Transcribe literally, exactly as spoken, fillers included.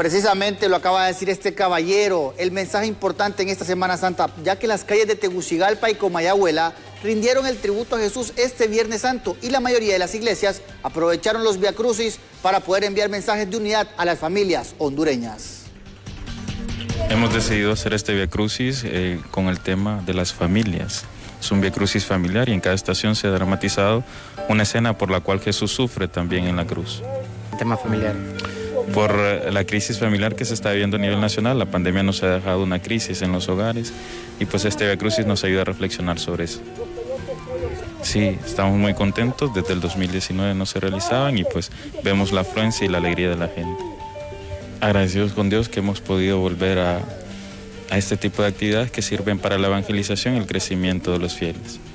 Precisamente lo acaba de decir este caballero, el mensaje importante en esta Semana Santa, ya que las calles de Tegucigalpa y Comayagüela rindieron el tributo a Jesús este Viernes Santo y la mayoría de las iglesias aprovecharon los viacrucis para poder enviar mensajes de unidad a las familias hondureñas. Hemos decidido hacer este viacrucis eh, con el tema de las familias. Es un viacrucis familiar y en cada estación se ha dramatizado una escena por la cual Jesús sufre también en la cruz. Tema familiar. Por la crisis familiar que se está viviendo a nivel nacional, la pandemia nos ha dejado una crisis en los hogares y pues este viacrucis nos ayuda a reflexionar sobre eso. Sí, estamos muy contentos, desde el dos mil diecinueve no se realizaban y pues vemos la afluencia y la alegría de la gente. Agradecidos con Dios que hemos podido volver a, a este tipo de actividades que sirven para la evangelización y el crecimiento de los fieles.